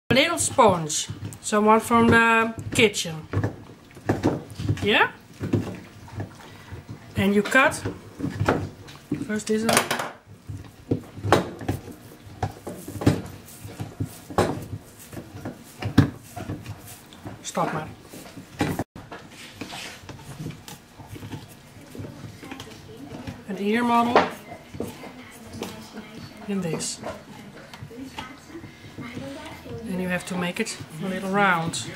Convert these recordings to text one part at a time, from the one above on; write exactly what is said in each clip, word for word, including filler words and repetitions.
A little sponge, someone from the kitchen. Yeah? And you cut first this one. Stop maar. An ear model in this. And you have to make it a little round.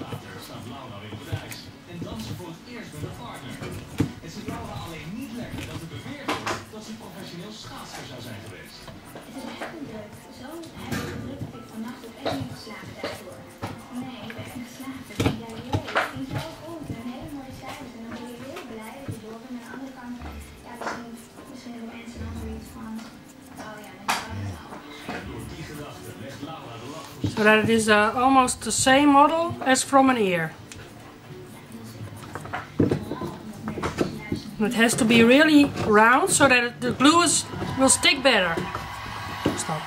So that it is uh, almost the same model as from an ear. It has to be really round so that the glue is, will stick better. Stop.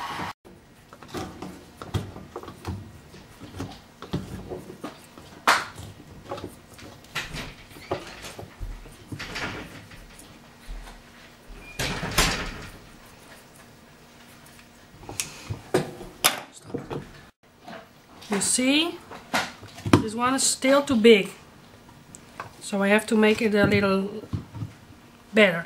You see, this one is still too big, so I have to make it a little better.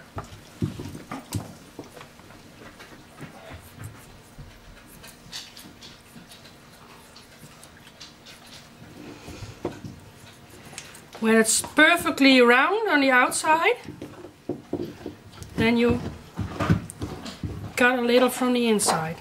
When it's perfectly round on the outside, then you cut a little from the inside.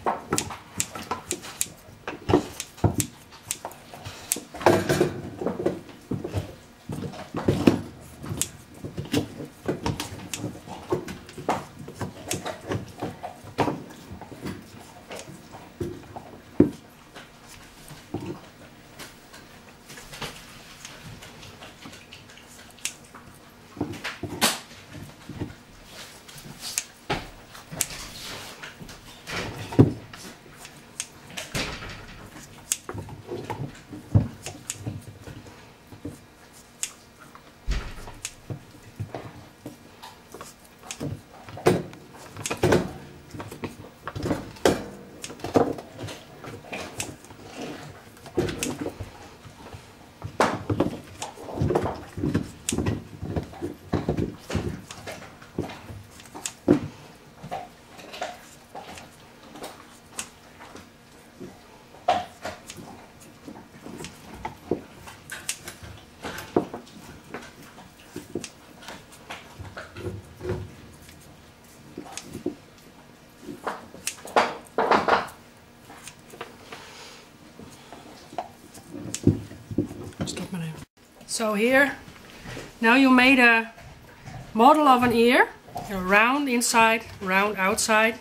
So here, now you made a model of an ear, a round inside, round outside.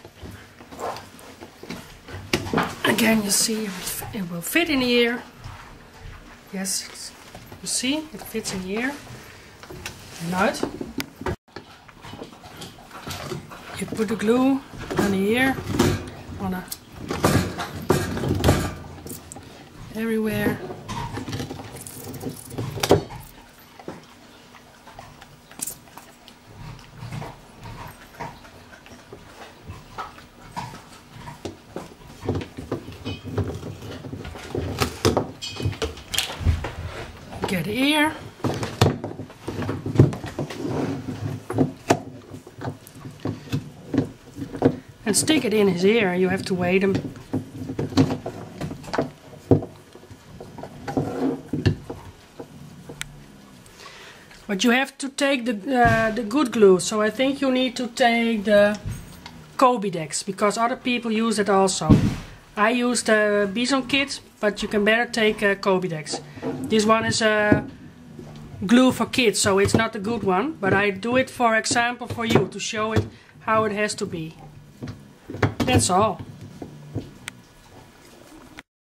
Again, you see it will fit in the ear. Yes, you see it fits in the ear. Nuit. You put the glue on the ear, on a everywhere. Get the ear. And stick it in his ear. You have to wait him. But you have to take the uh, the good glue. So I think you need to take the Cobidex, because other people use it also. I use the Bison kit, but you can better take uh, Cobidex. This one is a glue for kids, so it's not a good one, but I do it for example for you, to show it how it has to be. That's all.